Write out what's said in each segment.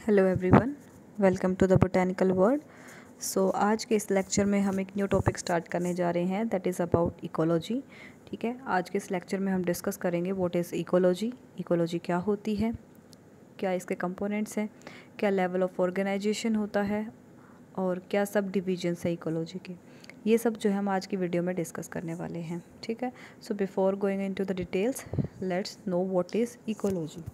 Hello everyone, welcome to the botanical world. आज के इस लेक्चर में हम एक न्यू टॉपिक स्टार्ट करने जा रहे हैं, दैट इज़ अबाउट इकोलॉजी। ठीक है, आज के इस लेक्चर में हम डिस्कस करेंगे व्हाट इज़ इकोलॉजी, इकोलॉजी क्या होती है, क्या इसके कंपोनेंट्स हैं, क्या लेवल ऑफ ऑर्गेनाइजेशन होता है और क्या सब डिविजन्स है इकोलॉजी के। ये सब जो है हम आज की वीडियो में डिस्कस करने वाले हैं। ठीक है, so before going into the details, let's know what is ecology.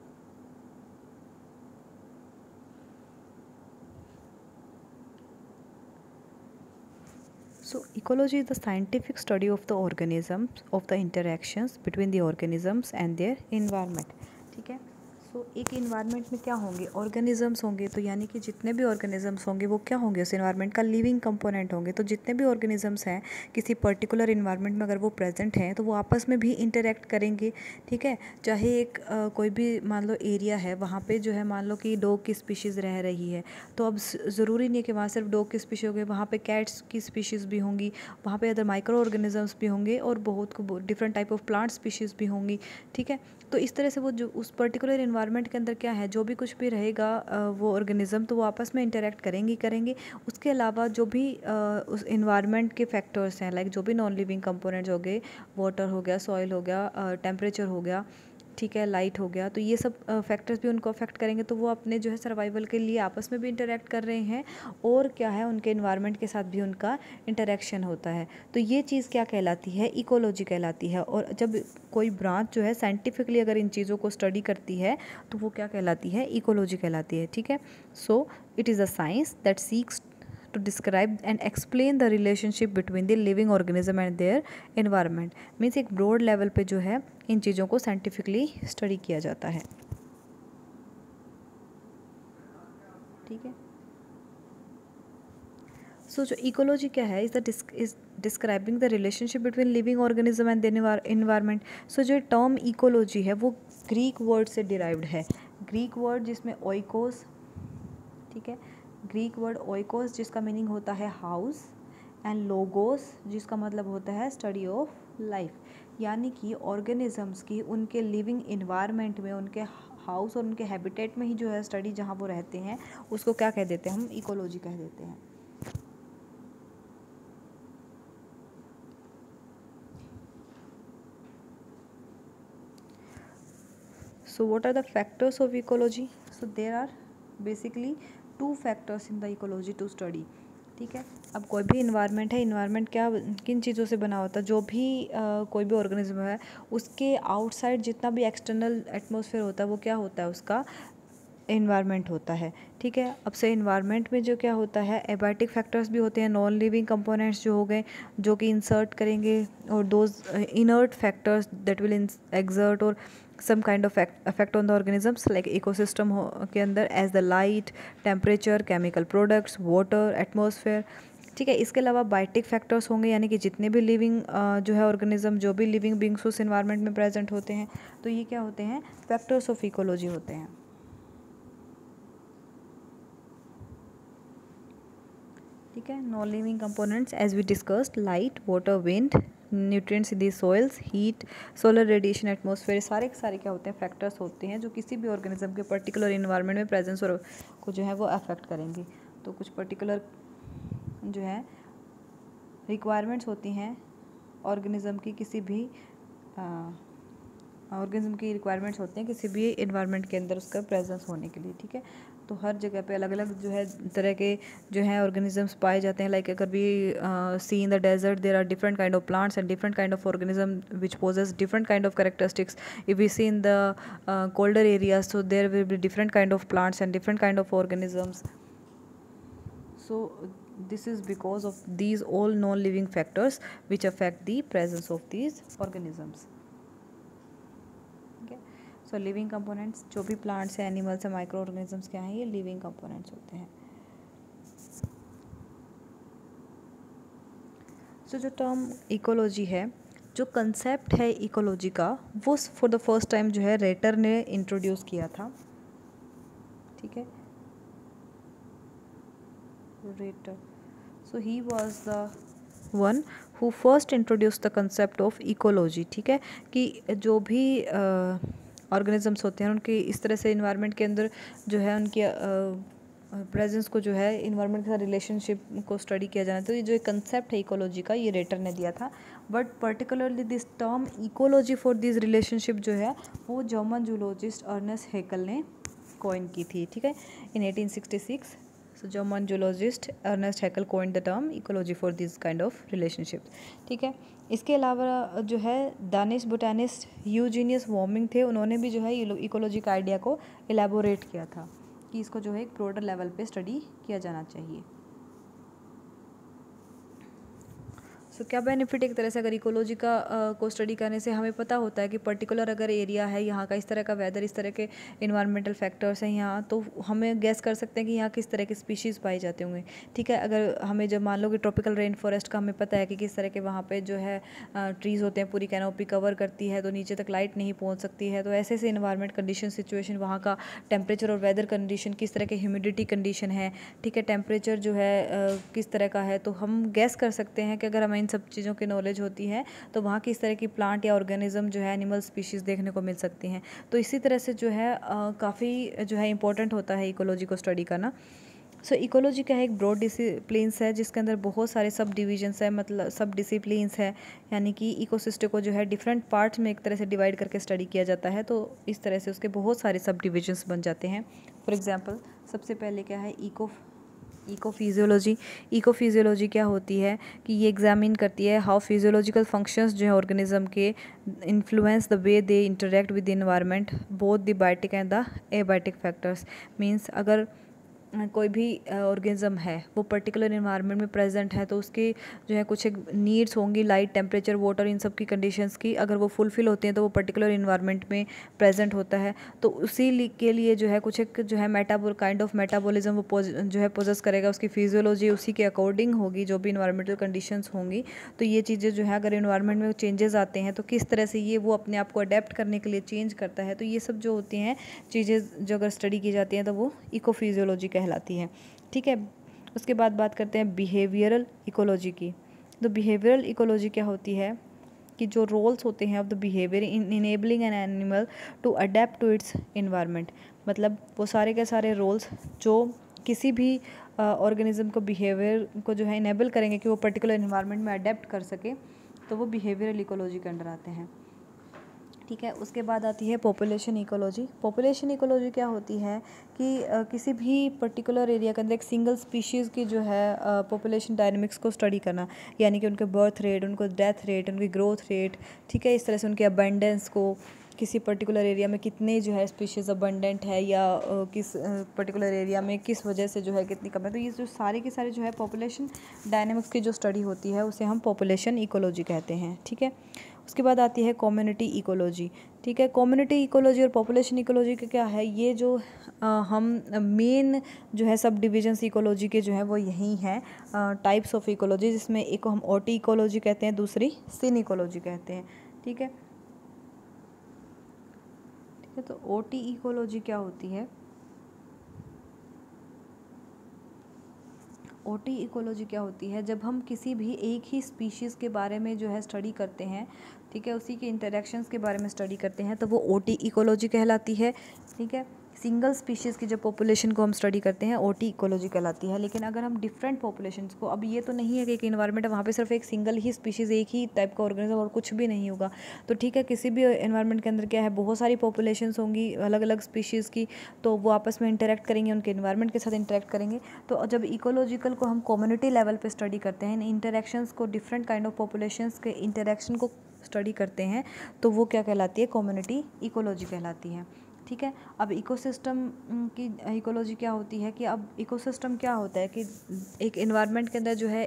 So, ecology is the scientific study of the organisms, of the interactions between the organisms and their environment. ठीक है, एक environment में क्या होंगे, ऑर्गेनिजम्स होंगे, तो यानी कि जितने भी ऑर्गेनिजम्स होंगे वो क्या होंगे, उस इन्वायरमेंट का लिविंग कंपोनेंट होंगे। तो जितने भी ऑर्गेनिजम्स हैं किसी पर्टिकुलर इन्वायरमेंट में अगर वो प्रेजेंट हैं तो वो आपस में भी इंटरेक्ट करेंगे। ठीक है, चाहे एक कोई भी मान लो एरिया है, वहाँ पे जो है मान लो कि डॉग की स्पीशीज़ रह रही है, तो अब ज़रूरी नहीं है कि वहाँ सिर्फ डॉग की स्पीशी होगी, वहाँ पे कैट्स की स्पीशीज़ भी होंगी, वहाँ पे अदर माइक्रो ऑर्गेनिजम्स भी होंगे और बहुत different type of plant species भी होंगी। ठीक है, तो इस तरह से वो जो उस पर्टिकुलर इन्वायरमेंट के अंदर क्या है, जो भी कुछ भी रहेगा वो ऑर्गेनिज्म, तो वो आपस में इंटरेक्ट करेंगे। उसके अलावा जो भी उस इन्वायरमेंट के फैक्टर्स हैं, लाइक जो भी नॉन लिविंग कंपोनेंट्स हो गए, वाटर हो गया, सॉइल हो गया, टेम्परेचर हो गया, ठीक है, लाइट हो गया, तो ये सब फैक्टर्स भी उनको अफेक्ट करेंगे। तो वो अपने जो है सर्वाइवल के लिए आपस में भी इंटरेक्ट कर रहे हैं और क्या है, उनके इन्वायरमेंट के साथ भी उनका इंटरेक्शन होता है। तो ये चीज़ क्या कहलाती है, इकोलॉजी कहलाती है। और जब कोई ब्रांच जो है साइंटिफिकली अगर इन चीज़ों को स्टडी करती है तो वो क्या कहलाती है, इकोलॉजी कहलाती है। ठीक है, so it is a science that seeks to describe and explain the relationship between the living organism and their environment। Means एक ब्रॉड लेवल पे जो है इन चीज़ों को साइंटिफिकली स्टडी किया जाता है। ठीक है, जो इकोलॉजी क्या है, is describing the relationship between living organism and environment. जो टर्म इकोलॉजी है वो ग्रीक वर्ड से डिराइव्ड है। ग्रीक वर्ड जिसमें ओइकोस, ठीक है, ग्रीक वर्ड ओइकोस जिसका मीनिंग होता है हाउस, एंड लोगोस जिसका मतलब होता है स्टडी ऑफ लाइफ। यानी कि ऑर्गेनिजम्स की उनके लिविंग इन्वायरमेंट में, उनके हाउस और उनके हैबिटेट में ही जो है स्टडी जहाँ वो रहते हैं, उसको क्या कह देते हैं, हम इकोलॉजी कह देते हैं। So what are the factors of ecology? So there are basically two factors in the ecology to study। ठीक है, अब कोई भी इन्वायरमेंट है, इन्वायरमेंट क्या किन चीज़ों से बना होता है, जो भी कोई भी ऑर्गेनिज्म है उसके आउटसाइड जितना भी एक्सटर्नल एटमॉस्फेयर होता है वो क्या होता है, उसका इन्वायरमेंट होता है। ठीक है, अब से इन्वायरमेंट में जो क्या होता है, एबायोटिक फैक्टर्स भी होते हैं, नॉन लिविंग कंपोनेंट्स जो हो गए, जो कि इंसर्ट करेंगे, और those inert factors that will exert और some kind of effect on the organisms like ecosystem के अंदर, as the light, temperature, chemical products, water, atmosphere. ठीक है, इसके अलावा बायोटिक फैक्टर्स होंगे, यानी कि जितने भी लिविंग जो है ऑर्गेनिज्म, जो भी लिविंग बींग्स उस इन्वायरमेंट में प्रेजेंट होते हैं, तो ये क्या होते हैं, फैक्टर्स ऑफ इकोलॉजी होते हैं। ठीक है, non living components as we discussed, light, water, wind, nutrients in the soils, heat, solar radiation, atmosphere, सारे के सारे क्या होते हैं, फैक्टर्स होते हैं जो किसी भी ऑर्गेनिज्म के पर्टिकुलर इन्वायरमेंट में प्रेजेंस और को जो है वो अफेक्ट करेंगे। तो कुछ पर्टिकुलर जो है रिक्वायरमेंट्स होती हैं ऑर्गेनिज्म की, किसी भी ऑर्गेनिज्म की रिक्वायरमेंट्स होते हैं किसी भी इन्वायरमेंट के अंदर उसका प्रेजेंस होने के लिए। ठीक है, तो हर जगह पे अलग अलग जो है तरह के जो है ऑर्गेनिजम्स पाए जाते हैं। लाइक अगर we see in the desert there are different kind of plants and different kind of organism which possess different kind of characteristics. If we see in the colder areas, so there will be different kind of plants and different kind of organisms. So this is because of these all non-living factors which affect the presence of these organisms। ठीक है, सो living components जो भी plants हैं, animals हैं, micro organisms क्या हैं, ये living components होते हैं। जो टर्म इकोलॉजी है, जो कंसेप्ट है इकोलॉजी का, वो फॉर द फर्स्ट टाइम जो है रेटर ने इंट्रोड्यूस किया था। ठीक है, Reiter, so he was the one who first introduce the concept of ecology. ठीक है, कि जो भी ऑर्गेनिजम्स होते हैं उनके इस तरह से इन्वायरमेंट के अंदर जो है उनकी प्रेजेंस को जो है इन्वायरमेंट के साथ रिलेशनशिप को स्टडी किया जाना। तो ये जो एक कंसेप्ट है इकोलॉजी का, ये रेटर ने दिया था, but particularly this term ecology for this relationship जो है वो जर्मन जूलॉजिस्ट अर्नेस्ट हैकेल ने कॉइन की थी, ठीक है, in 1866। So German zoologist Ernest Haeckel coined the term ecology for this kind of relationship, ठीक है। इसके अलावा जो है दानिश बोटानिस्ट यूजीनियस वॉर्मिंग थे, उन्होंने भी जो है इकोलॉजी का आइडिया को एलैबोरेट किया था कि इसको जो है एक ब्रॉडर लेवल पे स्टडी किया जाना चाहिए। सो क्या बेनिफिट, एक तरह से अगर इकोलॉजी को स्टडी करने से हमें पता होता है कि पर्टिकुलर अगर एरिया है, यहाँ का इस तरह का वेदर, इस तरह के इन्वायरमेंटल फैक्टर्स हैं यहाँ, तो हमें गैस कर सकते हैं कि यहाँ किस तरह के स्पीशीज़ पाए जाते होंगे, ठीक है। अगर हमें जब मान लो कि ट्रॉपिकल रेन फॉरेस्ट का हमें पता है कि किस तरह के वहाँ पे जो है ट्रीज़ होते हैं, पूरी कैनोपी कवर करती है तो नीचे तक लाइट नहीं पहुँच सकती है, तो ऐसे ऐसे इन्वायरमेंट कंडीशन सिचुएशन, वहाँ का टेम्परेचर और वेदर कंडीशन, किस तरह के ह्यूमिडिटी कंडीशन है, ठीक है, टेम्परेचर जो है किस तरह का है, तो हम गैस कर सकते हैं कि अगर हमें इन सब चीज़ों की नॉलेज होती है तो वहाँ किस तरह की प्लांट या ऑर्गेनिज्म जो है एनिमल स्पीशीज़ देखने को मिल सकती हैं। तो इसी तरह से जो है काफ़ी जो है इंपॉर्टेंट होता है इकोलॉजी को स्टडी करना। सो इकोलॉजी क्या है, एक ब्रॉड डिसिप्लिन्स है जिसके अंदर बहुत सारे सब डिविजन्स है, मतलब सब डिसिप्लिन्स है, यानी कि इकोसिस्टम को जो है डिफरेंट पार्ट्स में एक तरह से डिवाइड करके स्टडी किया जाता है, तो इस तरह से उसके बहुत सारे सब डिविजन्स बन जाते हैं। फॉर एग्जांपल सबसे पहले क्या है, इकोफिजियोलॉजी। इकोफिजियोलॉजी क्या होती है कि ये एग्जामिन करती है हाउ फिजियोलॉजिकल फंक्शंस जो है ऑर्गेनिज्म के influence the way they interact with the environment both the biotic and the abiotic factors. Means अगर कोई भी ऑर्गेनिज्म है वो पर्टिकुलर इन्वायरमेंट में प्रेजेंट है तो उसकी जो है कुछ एक नीड्स होंगी, लाइट, टेम्परेचर, वाटर, इन सब की कंडीशंस की, अगर वो फुलफिल होती हैं तो वो पर्टिकुलर इन्वायरमेंट में प्रेजेंट होता है। तो उसी के लिए जो है कुछ एक जो है काइंड ऑफ मेटाबॉलिज्म वो जो है पोजेस करेगा, उसकी फिजियोलॉजी उसी के अकॉर्डिंग होगी जो भी इन्वायरमेंटल कंडीशंस होंगी। तो ये चीज़ें जो है अगर इन्वायरमेंट में चेंजेस आते हैं तो किस तरह से ये वो अपने आप को अडेप्ट करने के लिए चेंज करता है। तो ये सब जो होती हैं चीज़ें जो अगर स्टडी की जाती हैं तो वो इकोफिजियोलॉजी कहलाती है, ठीक है। उसके बाद बात करते हैं बिहेवियरल इकोलॉजी की। तो बिहेवियरल इकोलॉजी क्या होती है कि जो रोल्स होते हैं of the behaviour in enabling an animal to adapt to its environment, मतलब वो सारे के सारे रोल्स जो किसी भी ऑर्गेनिज्म को बिहेवियर को जो है इनेबल करेंगे कि वो पर्टिकुलर इन्वायरमेंट में अडेप्ट कर सके, तो वो बिहेवियरल इकोलॉजी के अंडर आते हैं, ठीक है। उसके बाद आती है पॉपुलेशन इकोलॉजी। पॉपुलेशन इकोलॉजी क्या होती है कि किसी भी पर्टिकुलर एरिया के अंदर एक सिंगल स्पीशीज़ की जो है पॉपुलेशन डायनेमिक्स को स्टडी करना, यानी कि उनके बर्थ रेट, उनको डेथ रेट, उनकी ग्रोथ रेट, ठीक है, इस तरह से उनके अबंडेंस को, किसी पर्टिकुलर एरिया में कितने जो है स्पीशीज़ अबंडेंट है या किस पर्टिकुलर एरिया में किस वजह से जो है कितनी कम है। तो ये जो सारे के सारे जो है पॉपुलेशन डायनेमिक्स की जो स्टडी होती है उसे हम पॉपुलेशन इकोलॉजी कहते हैं, ठीक है। उसके बाद आती है कम्युनिटी इकोलॉजी, ठीक है। कम्युनिटी इकोलॉजी और पॉपुलेशन इकोलॉजी का क्या है, ये जो हम मेन जो है सब डिविजन्स इकोलॉजी के जो है वो यही हैं टाइप्स ऑफ इकोलॉजी, जिसमें एक को हम ओटी इकोलॉजी कहते हैं, दूसरी सिन इकोलॉजी कहते हैं, ठीक है। ठीक है, तो ओटी इकोलॉजी क्या होती है, ओटी इकोलॉजी क्या होती है, जब हम किसी भी एक ही स्पीशीज़ के बारे में जो है स्टडी करते हैं, ठीक है, उसी के इंटरेक्शंस के बारे में स्टडी करते हैं तो वो ओटी इकोलॉजी कहलाती है, ठीक है। सिंगल स्पीशीज़ की जब पॉपुलेशन को हम स्टडी करते हैं ओटी इकोलॉजी कहलाती है। लेकिन अगर हम डिफरेंट पॉपुलेशंस को, अब ये तो नहीं है कि एक इन्वायरमेंट है वहाँ पे सिर्फ एक सिंगल ही स्पीशीज़, एक ही टाइप का ऑर्गेनिज्म और कुछ भी नहीं होगा, तो ठीक है, किसी भी इन्वायरमेंट के अंदर क्या है बहुत सारी पॉपुलेशंस होंगी अलग अलग स्पीशीज़ की, तो वो आपस में इंटरेक्ट करेंगे, उनके इन्वायरमेंट के साथ इंटरेक्ट करेंगे। तो जब इकोलॉजिकल को हम कम्युनिटी लेवल पे स्टडी करते हैं, इन इंटरेक्शंस को, डिफरेंट काइंड ऑफ पॉपुलेशंस के इंटरेक्शन को स्टडी करते हैं, तो वो क्या कहलाती है, कम्युनिटी इकोलॉजी कहलाती है, ठीक है। अब इकोसिस्टम की इकोलॉजी क्या होती है कि अब इकोसिस्टम क्या होता है कि एक इन्वायरमेंट के अंदर जो है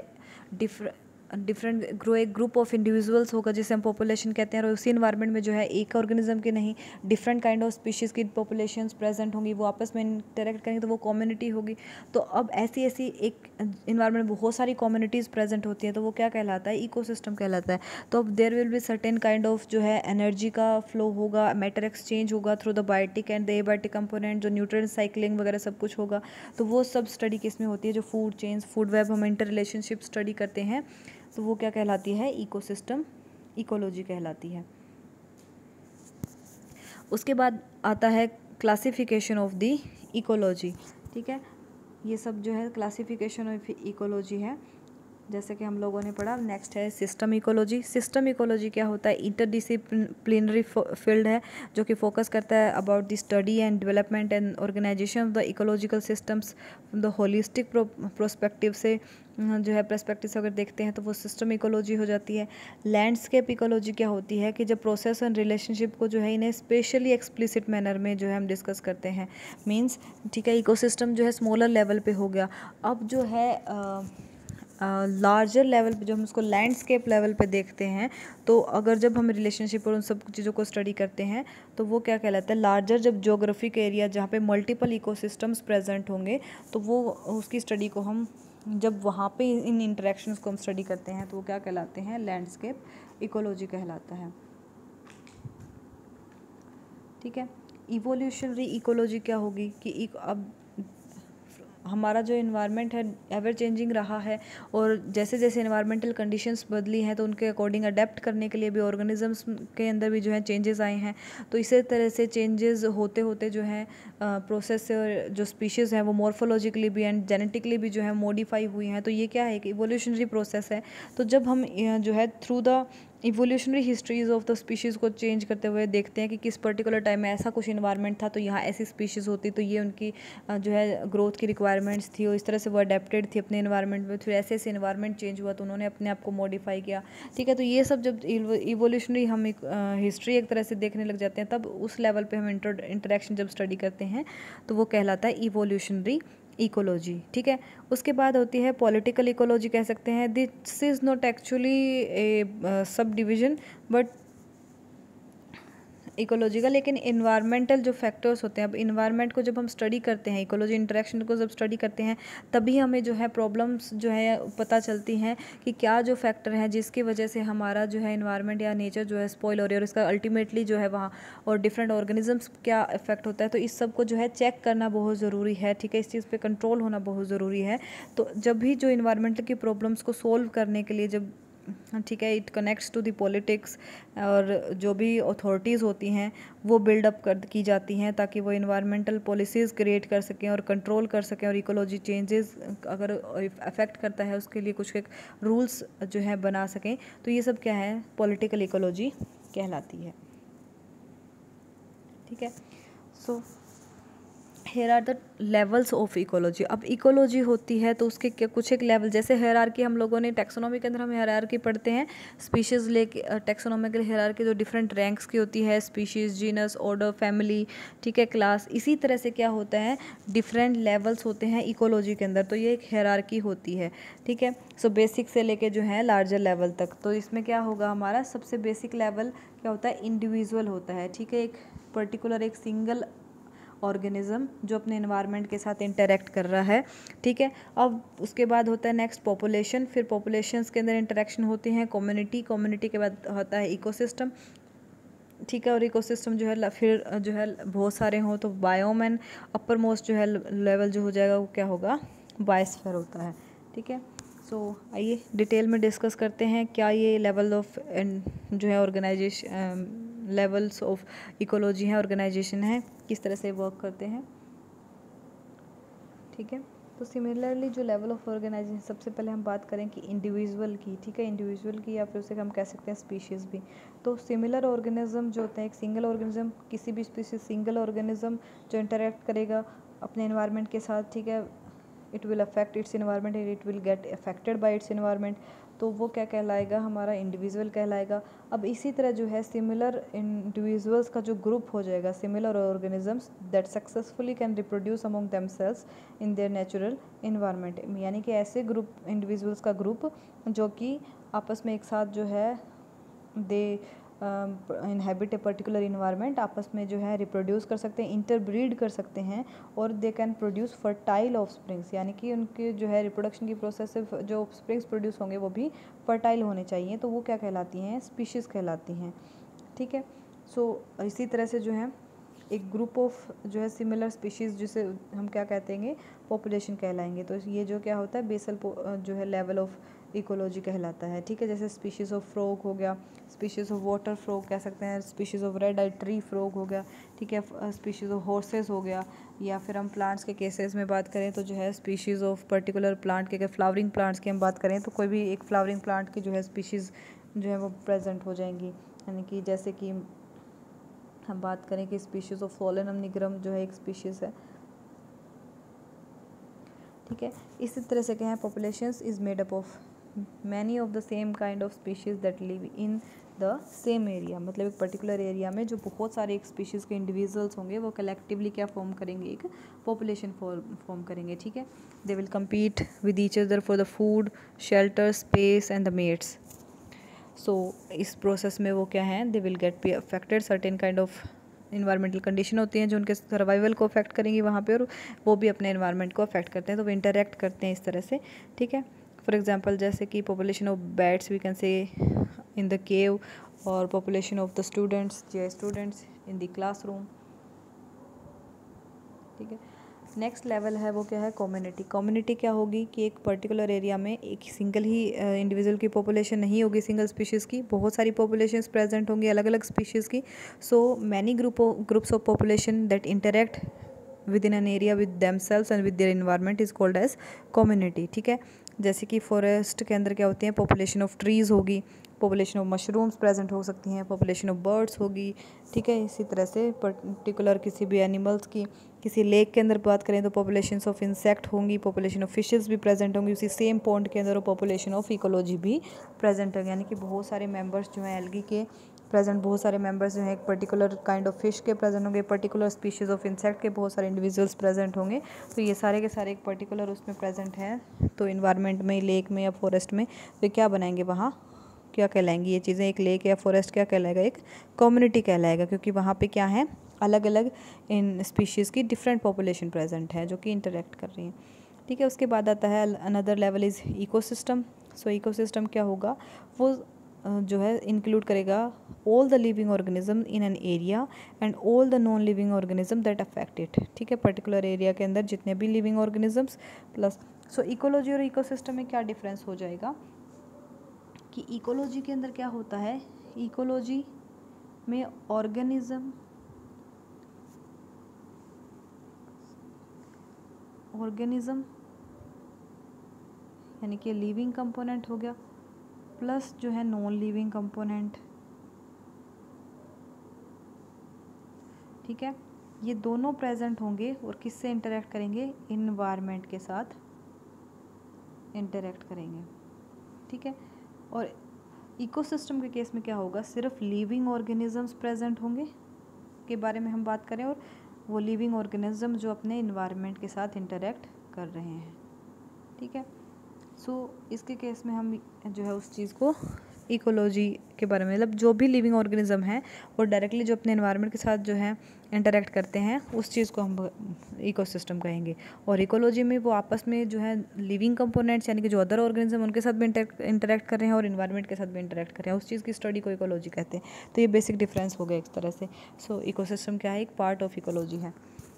एक ग्रुप ऑफ इंडिविजुअल्स होगा जिसे हम पॉपुलेशन कहते हैं, और उसी इन्वायरमेंट में जो है एक ऑर्गेनिज्म की नहीं डिफरेंट काइंड ऑफ स्पीशीज़ की पॉपुलेशंस प्रेजेंट होंगी, वो आपस में इंटरेक्ट करेंगे तो वो कम्युनिटी होगी। तो अब ऐसी ऐसी एक इन्वायरमेंट में बहुत सारी कम्युनिटीज़ प्रेजेंट होती हैं तो वो क्या कहलाता है, इकोसिस्टम कहलाता है। तो अब there will be certain kind of जो है एनर्जी का फ्लो होगा, मैटर एक्सचेंज होगा through the biotic and the abiotic component, जो न्यूट्रिएंट साइक्लिंग वगैरह सब कुछ होगा। तो वो सब स्टडी किस में होती है, जो फूड चेन्स, फूड वेब, हम इंटर रिलेशनशिप स्टडी करते हैं, तो वो क्या कहलाती है, इकोसिस्टम इकोलॉजी कहलाती है। उसके बाद आता है क्लासिफिकेशन ऑफ द इकोलॉजी, ठीक है। ये सब जो है क्लासिफिकेशन ऑफ इकोलॉजी है, जैसे कि हम लोगों ने पढ़ा। नेक्स्ट है सिस्टम इकोलॉजी। सिस्टम इकोलॉजी क्या होता है? इंटरडिसिप्लिनरी फील्ड है जो कि फोकस करता है about the study and development and organisation of the ecological systems the holistic prospective से, जो है पर्सपेक्टिव से अगर देखते हैं तो वो सिस्टम इकोलॉजी हो जाती है। लैंडस्केप इकोलॉजी क्या होती है कि जब प्रोसेस एंड रिलेशनशिप को जो है इन्हें स्पेशली एक्सप्लिसिट मैनर में जो है हम डिस्कस करते हैं, मीन्स ठीक है इकोसिस्टम जो है स्मॉलर लेवल पे हो गया। अब जो है लार्जर लेवल पे जो हम उसको लैंडस्केप लेवल पे देखते हैं, तो अगर जब हम रिलेशनशिप और उन सब चीज़ों को स्टडी करते हैं तो वो क्या कहलाता है? लार्जर जब ज्योग्राफिक एरिया जहाँ पे मल्टीपल इकोसिस्टम्स प्रेजेंट होंगे तो वो उसकी स्टडी को हम जब वहाँ पे इन इंटरेक्शंस को हम स्टडी करते हैं तो वो क्या कहलाते हैं? लैंडस्केप इकोलॉजी कहलाता है, ठीक है। इवोल्यूशनरी इकोलॉजी क्या होगी कि अब हमारा जो इन्वायरमेंट है एवर चेंजिंग रहा है और जैसे जैसे इन्वायरमेंटल कंडीशंस बदली हैं तो उनके अकॉर्डिंग अडेप्ट करने के लिए भी ऑर्गेनिजम्स के अंदर भी जो है चेंजेस आए हैं। तो इसी तरह से चेंजेस होते होते जो है प्रोसेस से जो स्पीशीज़ हैं वो मॉर्फोलॉजिकली भी एंड जेनेटिकली भी जो है मॉडिफाई हुई हैं। तो ये क्या है कि इवोल्यूशनरी प्रोसेस है। तो जब हम जो है through the evolutionary histories of the species को चेंज करते हुए देखते हैं कि किस पर्टिकुलर टाइम में ऐसा कुछ इन्वायरमेंट था तो यहाँ ऐसी स्पीशीज़ होती, तो ये उनकी जो है ग्रोथ की रिक्वायरमेंट्स थी और इस तरह से वो अडेप्टेड थी अपने इन्वायरमेंट में। फिर ऐसे ऐसे इन्वायरमेंट चेंज हुआ तो उन्होंने अपने आप को मॉडिफाई किया, ठीक है। तो ये सब जब इवोल्यूशनरी हम एक हिस्ट्री एक तरह से देखने लग जाते हैं तब उस लेवल पे हम इंटरेक्शन जब स्टडी करते हैं तो वो कहलाता है इवोल्यूशनरी इकोलॉजी, ठीक है। उसके बाद होती है पॉलिटिकल इकोलॉजी, कह सकते हैं this is not actually a subdivision but ecological, लेकिन इन्वायरमेंटल जो फैक्टर्स होते हैं, अब इन्वायरमेंट को जब हम स्टडी करते हैं, इकोलॉजी इंटरेक्शन को जब स्टडी करते हैं तभी हमें जो है प्रॉब्लम्स जो है पता चलती हैं कि क्या जो फैक्टर हैं जिसकी वजह से हमारा जो है इन्वायरमेंट या नेचर जो है स्पॉइल हो रही है और इसका अल्टीमेटली जो है वहाँ और डिफरेंट ऑर्गेनिजम्स क्या इफेक्ट होता है। तो इस सब को जो है चेक करना बहुत ज़रूरी है, ठीक है। इस चीज़ पर कंट्रोल होना बहुत ज़रूरी है। तो जब भी जो इन्वायरमेंटल की प्रॉब्लम्स को सोल्व करने के लिए जब, ठीक है, it connects to the politics और जो भी अथॉरिटीज़ होती हैं वो बिल्डअप की जाती हैं ताकि वो इन्वायरमेंटल पॉलिसीज़ क्रिएट कर सकें और कंट्रोल कर सकें और इकोलॉजी चेंजेस अगर अफेक्ट करता है उसके लिए कुछ एक रूल्स जो है बना सकें। तो ये सब क्या है? पॉलिटिकल इकोलॉजी कहलाती है, ठीक है। So here are the levels of ecology. अब इकोलॉजी होती है तो उसके कुछ एक लेवल, जैसे हेयरार्की हम लोगों ने टैक्सोनॉमी के अंदर हम हेयरार्की पढ़ते हैं, स्पीशीज़ लेके टैक्सोनॉमिकल हेयरार्की जो डिफरेंट रैंक्स की होती है, स्पीशीज़, जीनस, ऑर्डर, फैमिली, ठीक है, क्लास। इसी तरह से क्या होता है? डिफरेंट लेवल्स होते हैं इकोलॉजी के अंदर, तो ये एक हेयरार्की होती है, ठीक है। सो बेसिक से लेके जो है लार्जर लेवल तक। तो इसमें क्या होगा? हमारा सबसे बेसिक लेवल क्या होता है? इंडिविजुअल होता है, ठीक है। एक पर्टिकुलर एक सिंगल ऑर्गेनिज्म जो अपने एनवायरनमेंट के साथ इंटरेक्ट कर रहा है, ठीक है। अब उसके बाद होता है नेक्स्ट पॉपुलेशन, फिर पॉपुलेशंस के अंदर इंटरेक्शन होती हैं कम्युनिटी, कम्युनिटी के बाद होता है इकोसिस्टम, ठीक है। और इकोसिस्टम जो है फिर जो है बहुत सारे हों तो बायोम एंड अपर मोस्ट जो है लेवल जो हो जाएगा वो क्या होगा? बायोस्फीयर होता है, ठीक है। सो आइए डिटेल में डिस्कस करते हैं क्या ये लेवल ऑफ जो है ऑर्गेनाइजेशन लेवल्स ऑफ इकोलॉजी है, ऑर्गेनाइजेशन है, किस तरह से वर्क करते हैं, ठीक है। तो सिमिलरली जो लेवल ऑफ ऑर्गेनाइजेशन, सबसे पहले हम बात करें कि इंडिविजुअल की, ठीक है, इंडिविजुअल की या फिर उसे हम कह सकते हैं स्पीशीज़ भी। तो सिमिलर ऑर्गेनिज्म जो होते हैं, एक सिंगल ऑर्गेनिज्म, किसी भी स्पीशीज सिंगल ऑर्गेनिज्म जो इंटरेक्ट करेगा अपने एनवायरनमेंट के साथ, ठीक है, it will affect its environment and it will get affected by its environment, तो वो क्या कहलाएगा? हमारा इंडिविजुअल कहलाएगा। अब इसी तरह जो है सिमिलर इंडिविजुअल्स का जो ग्रुप हो जाएगा, similar organisms that successfully can reproduce among themselves in their natural environment, यानी कि ऐसे ग्रुप इंडिविजुअल्स का ग्रुप जो कि आपस में एक साथ जो है they inhabit a particular environment, आपस में जो है रिप्रोड्यूस कर सकते हैं, इंटरब्रीड कर सकते हैं और they can produce fertile offsprings, यानी कि उनके जो है रिप्रोडक्शन की प्रोसेस से जो ऑफस्प्रिंग्स प्रोड्यूस होंगे वो भी फर्टाइल होने चाहिए, तो वो क्या कहलाती हैं? स्पीशीज़ कहलाती हैं, ठीक है। सो इसी तरह से जो है एक ग्रुप ऑफ जो है सिमिलर स्पीशीज़ जिसे हम क्या कहते हैं? पॉपुलेशन कहलाएंगे। तो ये जो क्या होता है? बेसल जो है लेवल ऑफ इकोलॉजी कहलाता है। ठीक है, जैसे स्पीशीज़ ऑफ फ्रॉग हो गया, स्पीशीज़ ऑफ वाटर फ्रॉग कह सकते हैं, species of red eye tree frog हो गया, ठीक है, स्पीशीज़ ऑफ हॉर्सेस हो गया, या फिर हम प्लांट्स के केसेस में बात करें तो जो है स्पीशीज़ ऑफ पर्टिकुलर प्लांट के, फ्लावरिंग प्लांट्स की हम बात करें तो कोई भी एक फ्लावरिंग प्लांट की जो है स्पीशीज़ जो है वो प्रेजेंट हो जाएंगी। यानी कि जैसे कि हम बात करें कि स्पीशीज़ ऑफ सोलेनम निग्रम जो है एक स्पीशीज़ है। ठीक है, इसी तरह से क्या है, populations is made up of many of the same kind of species that live in the same area. मतलब एक पर्टिकुलर एरिया में जो बहुत सारे एक स्पीशीज़ के इंडिविजुअल्स होंगे वो कलेक्टिवली क्या फॉर्म करेंगे, एक पॉपुलेशन फॉर्म करेंगे। ठीक है, they will compete with each other for the food, shelter, space and the mates. So इस प्रोसेस में वो क्या है, they will get be affected certain kind of environmental condition होती हैं जो उनके सर्वाइवल को अफेक्ट करेंगी वहाँ पे, और वो भी अपने इन्वायरमेंट को अफेक्ट करते हैं, तो वो इंटरेक्ट करते हैं इस तरह से। ठीक है, फॉर एग्जांपल जैसे कि population of bats we can say in the cave, और population of the students in the classroom. ठीक है, नेक्स्ट लेवल है वो क्या है, कम्युनिटी। कम्युनिटी क्या होगी कि एक पर्टिकुलर एरिया में एक सिंगल ही इंडिविजुअल की पॉपुलेशन नहीं होगी, सिंगल स्पीशीज़ की, बहुत सारी पॉपुलेशंस प्रेजेंट होंगी अलग अलग स्पीशीज़ की। So many groups of population that interact with in an area with themselves and with their environment is called as community. ठीक है, जैसे कि फॉरेस्ट के अंदर क्या होती हैं, पॉपुलेशन ऑफ ट्रीज़ होगी, पॉपुलेशन ऑफ मशरूम्स प्रेजेंट हो सकती हैं, पॉपुलेशन ऑफ बर्ड्स होगी। ठीक है, इसी तरह से पर्टिकुलर किसी भी एनिमल्स की, किसी लेक के अंदर बात करें तो पॉपुलेशंस ऑफ इंसेक्ट होंगी, पॉपुलेशन ऑफ फिशेस भी प्रेजेंट होंगी उसी सेम पॉन्ड के अंदर, और पॉपुलेशन ऑफ इकोलॉजी भी प्रेजेंट होंगे। यानी कि बहुत सारे मेंबर्स जो हैं एल्गी के प्रेजेंट, बहुत सारे मेंबर्स जो हैं एक पर्टिकुलर काइंड ऑफ फिश के प्रेजेंट होंगे, पर्टिकुलर स्पीशीज़ ऑफ इंसेक्ट के बहुत सारे इंडिविजुअल्स प्रेजेंट होंगे। तो ये सारे के सारे एक पर्टिकुलर उसमें प्रेजेंट हैं, तो इन्वायरमेंट में, लेक में या फॉरेस्ट में, तो क्या बनाएंगे वहाँ, क्या कहलाएंगी ये चीज़ें, एक लेक या फॉरेस्ट क्या कहलाएगा, एक कम्युनिटी कहलाएगा, क्योंकि वहाँ पे क्या है, अलग अलग इन स्पीशीज़ की डिफरेंट पॉपुलेशन प्रेजेंट है जो कि इंटरेक्ट कर रही हैं। ठीक है, उसके बाद आता है another level is ecosystem. So ecosystem क्या होगा, वो जो है इंक्लूड करेगा all the living organism in an area and all the non living organism that affect it. ठीक है, पर्टिकुलर एरिया के अंदर जितने भी living organisms plus. So ecology और इकोसिस्टम में क्या डिफरेंस हो जाएगा कि इकोलॉजी के अंदर क्या होता है, इकोलॉजी में ऑर्गेनिज्म यानी कि लिविंग कंपोनेंट हो गया, प्लस जो है नॉन लिविंग कंपोनेंट। ठीक है, ये दोनों प्रेजेंट होंगे और किससे इंटरेक्ट करेंगे, इन्वायरमेंट के साथ इंटरेक्ट करेंगे। ठीक है, और इकोसिस्टम के केस में क्या होगा, सिर्फ लिविंग ऑर्गेनिजम्स प्रेजेंट होंगे के बारे में हम बात करें, और वो लिविंग ऑर्गेनिज्म जो अपने इन्वायरमेंट के साथ इंटरेक्ट कर रहे हैं। ठीक है, सो इसके केस में हम जो है उस चीज़ को इकोलॉजी के बारे में, मतलब जो भी लिविंग ऑर्गेनिज्म है वो डायरेक्टली जो अपने एनवायरनमेंट के साथ जो है इंटरेक्ट करते हैं उस चीज़ को हम इकोसिस्टम कहेंगे। और इकोलॉजी में वो आपस में जो है लिविंग कंपोनेंट्स यानी कि जो अदर ऑर्गेनिज्म उनके साथ भी इंटरेक्ट कर रहे हैं और इन्वायरमेंट के साथ भी इंटरेक्ट कर रहे हैं, उस चीज़ की स्टडी को इकोलॉजी कहते हैं। तो ये बेसिक डिफरेंस हो गया एक तरह से। सो इकोसिस्टम क्या है, एक पार्ट ऑफ इकोलॉजी है।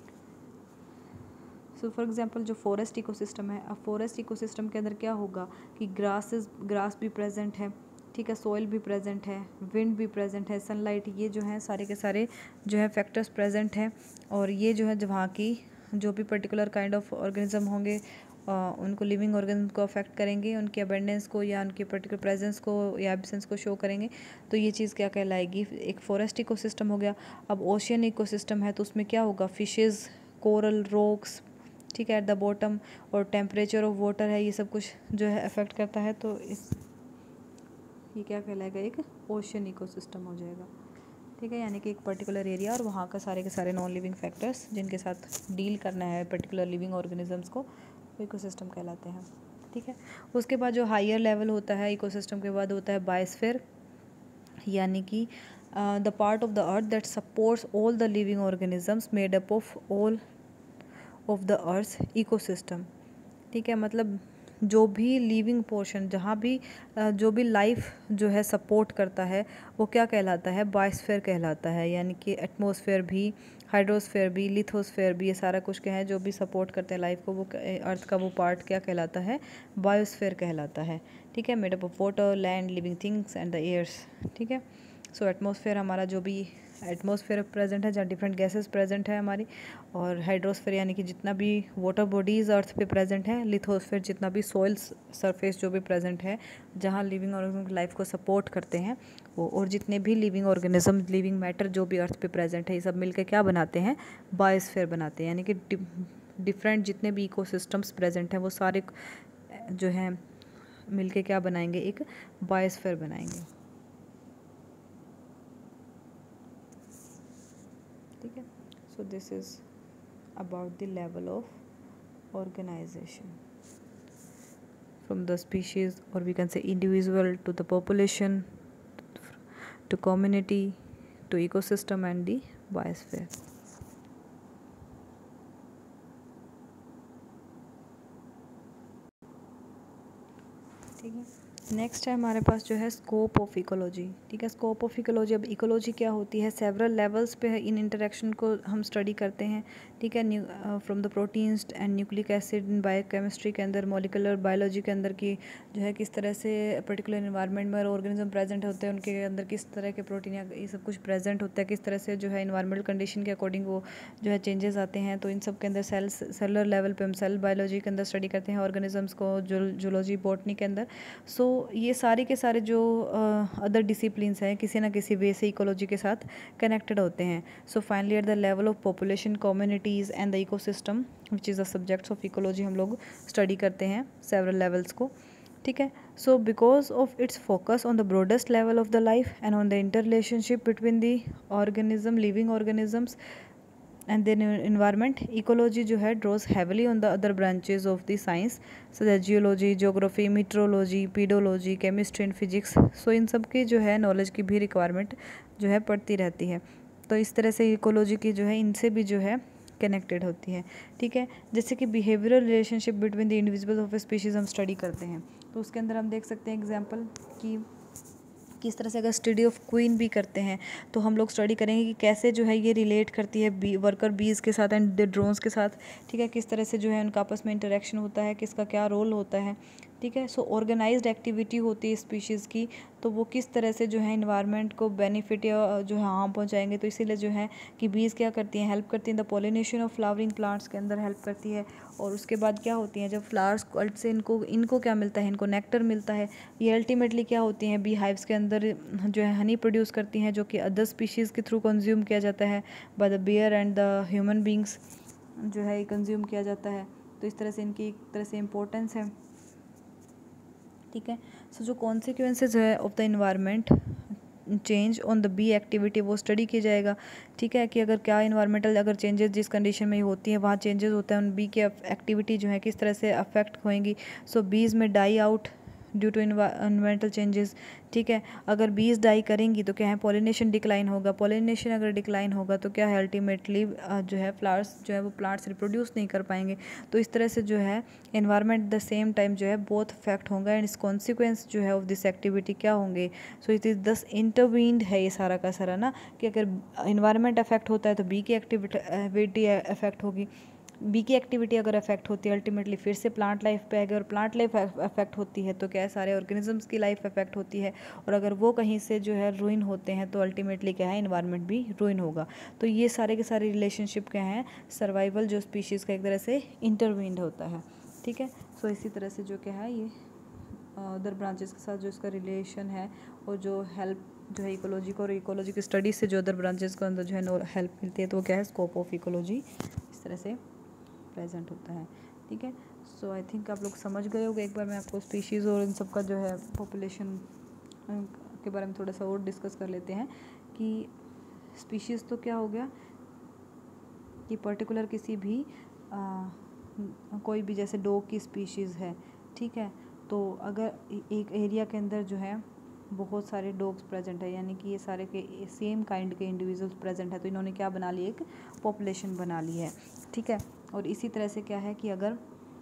सो फॉर एग्जांपल जो फॉरेस्ट इकोसिस्टम है, अब फॉरेस्ट इकोसिस्टम के अंदर क्या होगा कि ग्रास भी प्रेजेंट है, ठीक है, सॉइल भी प्रेजेंट है, विंड भी प्रेजेंट है, सनलाइट, ये जो है सारे के सारे जो है फैक्टर्स प्रेजेंट हैं। और ये जो है वहाँ की जो भी पर्टिकुलर काइंड ऑफ ऑर्गेनिज्म होंगे उनको लिविंग ऑर्गेनिज्म को अफेक्ट करेंगे, उनके अबेंडेंस को या उनके पर्टिकुलर प्रेजेंस को या एब्सेंस को शो करेंगे। तो ये चीज़ क्या कहलाएगी, एक फॉरेस्ट इकोसिस्टम हो गया। अब ओशियन इकोसिस्टम है तो उसमें क्या होगा, फिशेज़, कोरल, रॉक्स, ठीक है, एट द बॉटम, और टेम्परेचर ऑफ वाटर है, ये सब कुछ जो है अफेक्ट करता है। तो इस ये क्या कहलाएगा, एक ओशियन इकोसिस्टम हो जाएगा। ठीक है, यानी कि एक पर्टिकुलर एरिया और वहाँ का सारे के सारे नॉन लिविंग फैक्टर्स जिनके साथ डील करना है पर्टिकुलर लिविंग ऑर्गेनिजम्स को, इकोसिस्टम कहलाते हैं। ठीक है, उसके बाद जो हायर लेवल होता है इकोसिस्टम के बाद होता है बायोस्फीयर, यानी कि the part of the earth that supports all the living organisms made up of all of the earth ecosystem. ठीक है, मतलब जो भी लिविंग पोर्शन, जहाँ भी जो भी लाइफ जो है सपोर्ट करता है वो क्या कहलाता है, बायोस्फीयर कहलाता है। यानी कि एटमॉस्फेयर भी हाइड्रोस्फेयर भी, लिथोस्फेयर भी, ये सारा कुछ क्या है जो भी सपोर्ट करते हैं लाइफ को, वो अर्थ का वो पार्ट क्या कहलाता है, बायोस्फेयर कहलाता है। ठीक है, made up of water, land, living things and the airs. ठीक है, सो एटमॉस्फेयर हमारा जो भी एटमॉस्फेयर प्रेजेंट है जहाँ डिफरेंट गैसेस प्रेजेंट है हमारी, और हाइड्रोस्फेयर यानी कि जितना भी वाटर बॉडीज़ अर्थ पे प्रेजेंट है, लिथोस्फेयर जितना भी सॉइल सरफेस जो भी प्रेजेंट है जहाँ लिविंग ऑर्गेनिज्म लाइफ को सपोर्ट करते हैं वो, और जितने भी लिविंग ऑर्गेनिज्म, लिविंग मैटर जो भी अर्थ पे प्रेजेंट है, ये सब मिलकर क्या बनाते हैं, बायोस्फेयर बनाते हैं। यानी कि डिफरेंट जितने भी इकोसिस्टम्स प्रेजेंट हैं वो सारे जो हैं मिलके क्या बनाएंगे, एक बायोस्फीयर बनाएंगे। ठीक है, so this is about the level of organisation from the species, और we can say individual to the population to community to ecosystem and the biosphere. ठीक है, नेक्स्ट है हमारे पास जो है स्कोप ऑफ इकोलॉजी। ठीक है, स्कोप ऑफ इकोलॉजी, अब इकोलॉजी क्या होती है, सेवरल लेवल्स पे है, इन इंटरेक्शन को हम स्टडी करते हैं। ठीक है, from the proteins and nucleic acid in biochemistry के अंदर, मॉलिकुलर बायोलॉजी के अंदर की जो है किस तरह से पर्टिकुलर इन्वायरमेंट में ऑर्गेनिज्म प्रेजेंट होते हैं, उनके अंदर किस तरह के प्रोटीन या ये सब कुछ प्रेजेंट होता है, किस तरह से जो है इन्वायरमेंटल कंडीशन के अकॉर्डिंग वो जो है चेंजेस आते हैं। तो इन सब के अंदर सेलुलर लेवल पे हम सेल बायोलॉजी के अंदर स्टडी करते हैं ऑर्गेनिजम्स को, जूलॉजी बॉटनी के अंदर। सो ये सारे के सारे जो अदर डिसिप्लिन्स हैं किसी ना किसी वे से इकोलॉजी के साथ कनेक्टेड होते हैं। So finally at the level of population, communities and the ecosystem which is the subjects of ecology हम लोग स्टडी करते हैं सेवरल लेवल्स को। ठीक है, so because of its focus on the broadest level of the life and on the inter relationship between the organism, living organisms and then environment, ecology जो है draws heavily on the other branches of the science such as geology, geography, meteorology, pedology, chemistry and physics। so इन सब की जो है knowledge की भी requirement जो है पड़ती रहती है। तो इस तरह से इकोलॉजी की जो है इनसे भी जो है कनेक्टेड होती है। ठीक है, जैसे कि behavioural relationship between the individual of a species हम स्टडी करते हैं, तो उसके अंदर हम देख सकते हैं एग्जाम्पल कि किस तरह से अगर स्टडी ऑफ क्वीन भी करते हैं तो हम लोग स्टडी करेंगे कि कैसे जो है ये रिलेट करती है वर्कर बीज के साथ एंड द ड्रोन्स के साथ। ठीक है, किस तरह से जो है उनका आपस में इंटरेक्शन होता है, किसका क्या रोल होता है। ठीक है, सो ऑर्गेनाइज्ड एक्टिविटी होती है स्पीशीज़ की, तो वो किस तरह से जो है इन्वायरमेंट को बेनिफिट या जो है हार्म पहुंचाएंगे। तो इसीलिए जो है कि बीज क्या करती हैं, हेल्प करती हैं the pollination of flowering plants के अंदर हेल्प करती है। और उसके बाद क्या होती हैं, जब फ्लावर्स से इनको क्या मिलता है, इनको नेक्टर मिलता है। ये अल्टीमेटली क्या होती हैं, बी हाइव्स के अंदर जो है हनी प्रोड्यूस करती हैं, जो कि अदर स्पीशीज़ के थ्रू कंज्यूम किया जाता है by the bear and the human beings जो है कंज्यूम किया जाता है। तो इस तरह से इनकी एक तरह से इम्पोर्टेंस है। ठीक है, सो जो कॉन्सिक्वेंसेज है of the environment change on the bee activity वो स्टडी किया जाएगा। ठीक है, कि अगर क्या इन्वायरमेंटल अगर चेंजेस जिस कंडीशन में होती है वहाँ चेंजेस होता है, उन बी की एक्टिविटी जो है किस तरह से affect होएंगी। So bees may die out due to environmental changes. ठीक है, अगर बीज डाई करेंगी तो क्या है, पॉलिनेशन डिक्लाइन होगा। पॉलिनेशन अगर डिक्लाइन होगा तो क्या है, अल्टीमेटली जो है फ्लावर्स जो है वो प्लांट्स रिप्रोड्यूस नहीं कर पाएंगे। तो इस तरह से जो है एनवायरनमेंट द सेम टाइम जो है बोथ इफेक्ट होंगे एंड इस कॉन्सिक्वेंस जो है ऑफ दिस एक्टिविटी क्या होंगे। So it is thus intertwined है ये सारा का सारा ना, कि अगर इन्वायरमेंट अफेक्ट होता है तो बी की एक्टिविटी अफेक्ट होगी। बी की एक्टिविटी अगर अफेक्ट होती है अल्टीमेटली फिर से प्लांट लाइफ पे आएगा, और प्लांट लाइफ अफेक्ट होती है तो क्या है, सारे ऑर्गेनिजम्स की लाइफ अफेक्ट होती है। और अगर वो कहीं से जो है रूइन होते हैं तो अल्टीमेटली क्या है, इन्वायरमेंट भी रूइन होगा। तो ये सारे के सारे रिलेशनशिप क्या हैं, सर्वाइवल जो स्पीशीज़ का एक तरह से इंटरवीन्ड होता है। ठीक है, सो इसी तरह से जो क्या है ये अदर ब्रांचेस के साथ जो इसका रिलेशन है, और जो हेल्प जो है इकोलॉजी को और इकोलॉजी की स्टडीज से जो अदर ब्रांचेस को अंदर जो है हेल्प मिलती है, तो वो क्या है, स्कोप ऑफ इकोलॉजी इस तरह से प्रेजेंट होता है। ठीक है, सो आई थिंक आप लोग समझ गए होंगे। एक बार मैं आपको स्पीशीज़ और इन सब का जो है पॉपुलेशन के बारे में थोड़ा सा और डिस्कस कर लेते हैं कि स्पीशीज़ तो क्या हो गया कि पर्टिकुलर किसी भी कोई भी जैसे डॉग की स्पीशीज़ है। ठीक है, तो अगर एक एरिया के अंदर जो है बहुत सारे डॉग्स प्रेजेंट है, यानी कि ये सारे के सेम काइंड के इंडिविजुअल्स प्रेजेंट है, तो इन्होंने क्या बना ली, एक पॉपुलेशन बना ली है। ठीक है, और इसी तरह से क्या है कि अगर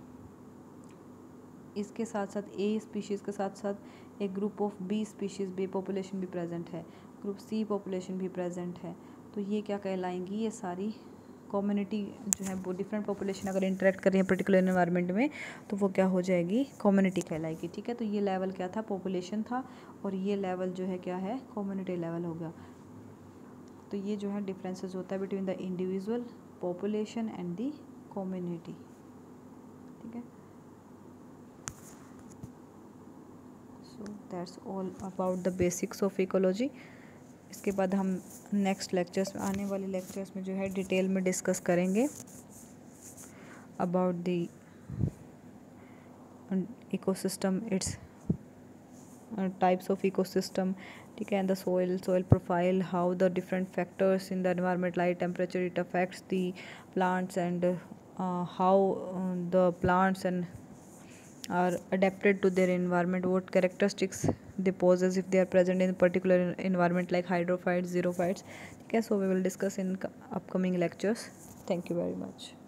इसके साथ साथ ए स्पीशीज़ के साथ साथ एक ग्रुप ऑफ बी स्पीशीज़ भी पॉपुलेशन भी प्रेजेंट है, ग्रुप सी पॉपुलेशन भी प्रेजेंट है, तो ये क्या कहलाएंगी, ये सारी कम्युनिटी जो है वो डिफरेंट पॉपुलेशन अगर इंटरेक्ट कर रही है पर्टिकुलर एनवायरनमेंट में तो वो क्या हो जाएगी, कम्युनिटी कहलाएगी। ठीक है, तो ये लेवल क्या था, पॉपुलेशन था, और ये लेवल जो है क्या है, कम्युनिटी लेवल हो गया। तो ये जो है डिफरेंसेस होता है between the individual, population and the community. ठीक है, so that's all about the basics of ecology. इसके बाद हम नेक्स्ट लेक्चर्स में, आने वाले लेक्चर्स में जो है डिटेल में डिस्कस करेंगे about the ecosystem, its types of ecosystem. ठीक है, and the soil profile, how the different factors in the environment, light, temperature, it affects the plants, and how the plants and are adapted to their environment, what characteristics they possess if they are present in a particular environment like hydrophytes, xerophytes. ठीक है, so we will discuss in upcoming lectures. Thank you very much.